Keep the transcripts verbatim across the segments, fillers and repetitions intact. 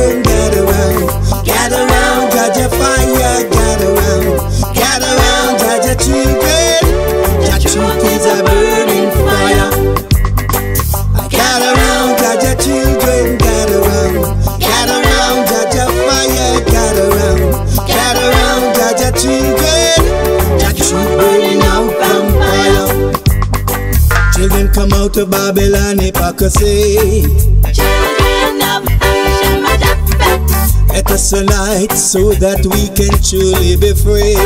children, gather round, gather round, Jaja fire, gather round, gather round, Jaja children. Jah truth is a burning fire. Gather round, Jaja children, gather round, gather round, Jaja fire, gather round, gather round, Jaja children. Jah truth burning out vampire. Children come out of Babylon hypocrisy. Children of Hashem Ajaphet. Let us unite so that we can truly be free.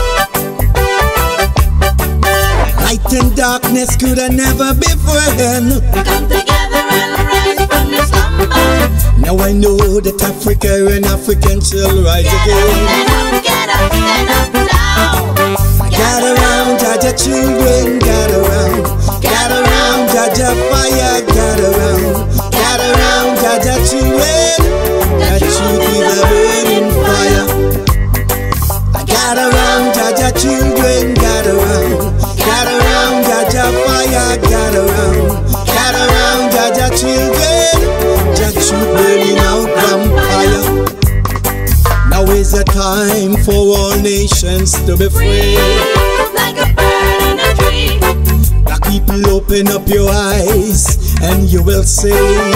Light and darkness could have never be friends. Come together and rise from your slumber. Now I know that Africa and Africans shall rise Get again. up, get up, get up, get up now. Gather round, Jaja children, gather round, gather round, Jaja fire, gather round, gather round, Jaja children. That truth is a burning fire. Gather round, Jaja children, gather round, gather round, Jaja fire, gather round, gather round, Jaja children. Jah truth burning out vampire. Now is the time for all nations to be free. Like a bird in a tree. Black people, open up your eyes and you will see.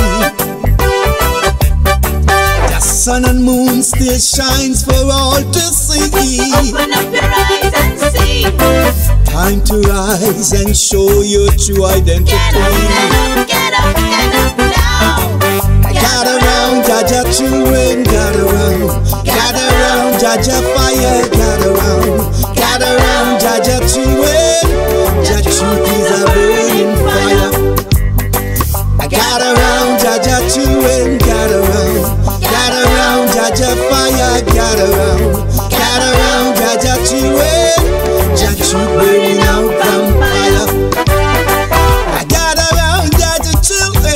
The sun and moon still shines for all to see. Open up your eyes and see. Time to rise and show your true identity. Get up, get up, get up now. Gather round, Jaja children, gather round, gather round, Jaja fire, gather round, gather round, Jaja children. Jah truth is a burning fire. Gather round, Jaja children, gather round, gather round, Jaja fire, gather round, gather round, Jaja children. Jah truth burning out vampire. Gather round, Jaja children.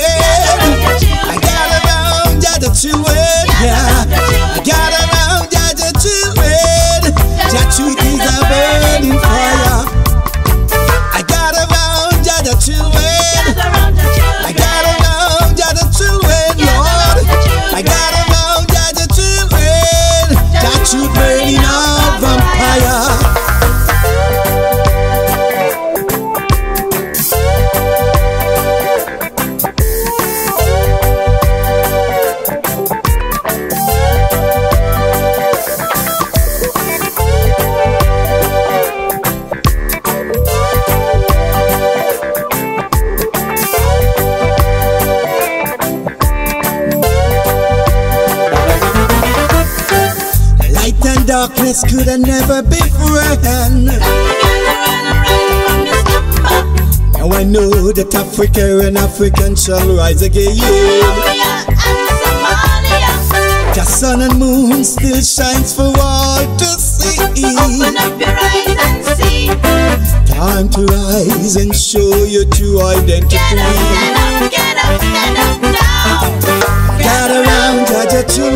Children, yeah. Gather round, Jaja children. Jah truth is a burning fire. I gather round, Jaja children. I gather round, Jaja children, Lord. I gather round, Jaja children. Jah truth burning out vampire. Darkness could have never be friend. Now I know that Africa and Africans shall rise again. The sun and moon still shines for all to see. Open up your eyes and see. Time to rise and show your true identity. Get up, get up, get up, get up now. Gather round, Jaja children.